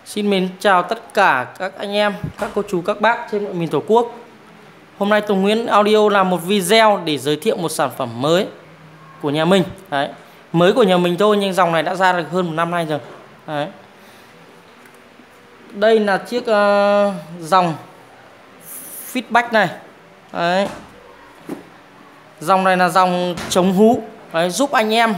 Xin mến chào tất cả các anh em, các cô chú, các bác trên mọi miền Tổ quốc. Hôm nay Tùng Nguyễn Audio làm một video để giới thiệu một sản phẩm mới của nhà mình. Đấy, mới của nhà mình thôi nhưng dòng này đã ra được hơn 1 năm nay rồi. Đấy. Đây là chiếc dòng feedback này. Đấy. Dòng này là dòng chống hú. Đấy, giúp anh em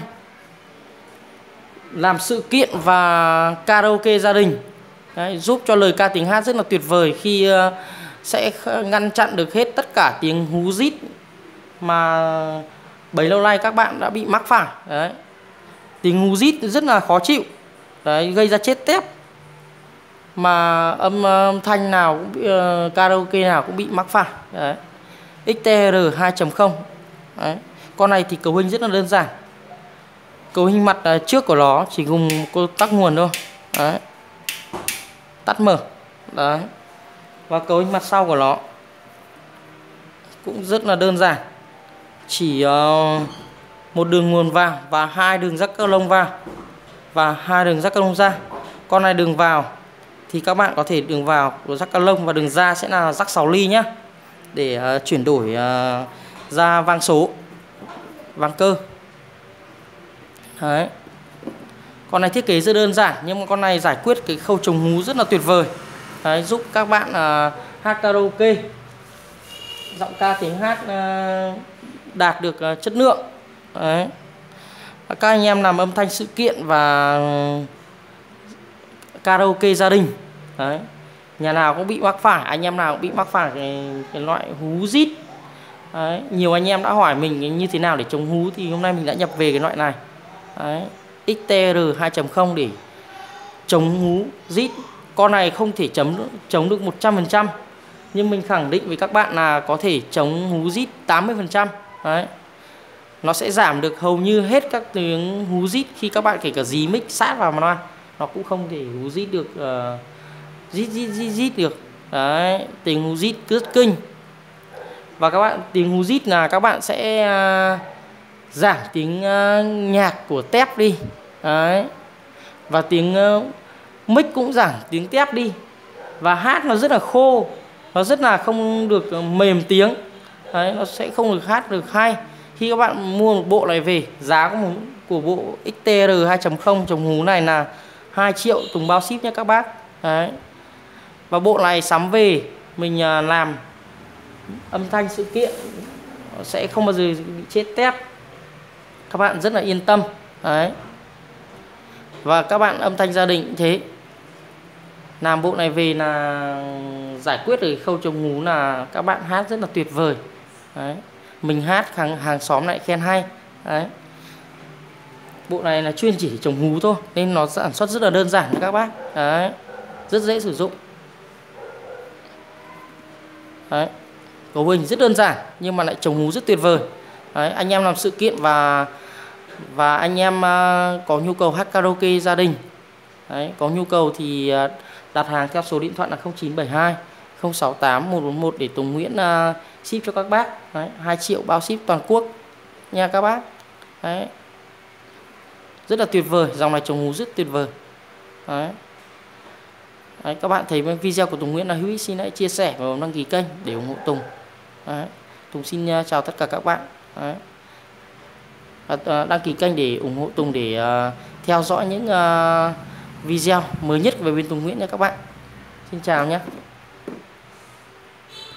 làm sự kiện và karaoke gia đình. Đấy, giúp cho lời ca tiếng hát rất là tuyệt vời khi sẽ ngăn chặn được hết tất cả tiếng hú rít mà bấy lâu nay các bạn đã bị mắc phải. Đấy, tiếng hú rít rất là khó chịu. Đấy, gây ra chết tép mà âm thanh nào cũng bị, karaoke nào cũng bị mắc phải. Đấy, XTR 2.0. Đấy, con này thì cấu hình rất là đơn giản. Cấu hình mặt trước của nó chỉ gồm tắt nguồn thôi. Đấy, tắt mở. Đấy, và cấu hình mặt sau của nó cũng rất là đơn giản, chỉ một đường nguồn vào và 2 đường jack các lông vào và 2 đường jack các lông ra. Con này đường vào thì các bạn có thể đường vào của jack các lông và đường ra sẽ là jack 6 ly nhé, để chuyển đổi ra vang số, vang cơ. Đấy, con này thiết kế rất đơn giản nhưng mà con này giải quyết cái khâu chống hú rất là tuyệt vời. Đấy, giúp các bạn hát karaoke, giọng ca tiếng hát đạt được chất lượng. Đấy, các anh em làm âm thanh sự kiện và karaoke gia đình. Đấy, nhà nào cũng bị mắc phải, anh em nào cũng bị mắc phải cái loại hú rít. Đấy, nhiều anh em đã hỏi mình như thế nào để chống hú thì hôm nay mình đã nhập về cái loại này. Đấy, XTR 2.0 để chống hú rít. Con này không thể chống được 100%, nhưng mình khẳng định với các bạn là có thể chống hú rít 80%. Đấy, nó sẽ giảm được hầu như hết các tiếng hú rít khi các bạn kể cả dí mic sát vào mà nó cũng không thể hú rít được, rít được. Đấy, tiếng hú rít rất kinh. Và các bạn tiếng hú rít là các bạn sẽ giảm tiếng nhạc của tép đi. Đấy, và tiếng mic cũng giảm tiếng tép đi. Và hát nó rất là khô, nó rất là không được mềm tiếng. Đấy, nó sẽ không được hát được hay. Khi các bạn mua một bộ này về, giá của bộ XTR 2.0 chống hú này là 2 triệu Tùng bao ship nhé các bác. Đấy, và bộ này sắm về mình làm âm thanh sự kiện sẽ không bao giờ bị chết tép, các bạn rất là yên tâm. Đấy, và các bạn âm thanh gia đình cũng thế, làm bộ này về là giải quyết được khâu chống hú là các bạn hát rất là tuyệt vời. Đấy, mình hát hàng xóm lại khen hay. Đấy, bộ này là chuyên chỉ chống hú thôi nên nó sản xuất rất là đơn giản các bác. Đấy, rất dễ sử dụng. Đấy, cấu hình rất đơn giản nhưng mà lại chống hú rất tuyệt vời. Đấy, anh em làm sự kiện và anh em có nhu cầu hát karaoke gia đình. Đấy, có nhu cầu thì đặt hàng theo số điện thoại là 0972 068 141 để Tùng Nguyễn ship cho các bác. Đấy, 2 triệu bao ship toàn quốc nha các bác. Đấy, rất là tuyệt vời, dòng này chống hú rất tuyệt vời. Đấy. Đấy, các bạn thấy video của Tùng Nguyễn là hữu ích, xin hãy chia sẻ và đăng ký kênh để ủng hộ Tùng. Đấy, Tùng xin chào tất cả các bạn. Đấy, đăng ký kênh để ủng hộ Tùng để theo dõi những video mới nhất về bên Tùng Nguyễn nha các bạn. Xin chào nhé.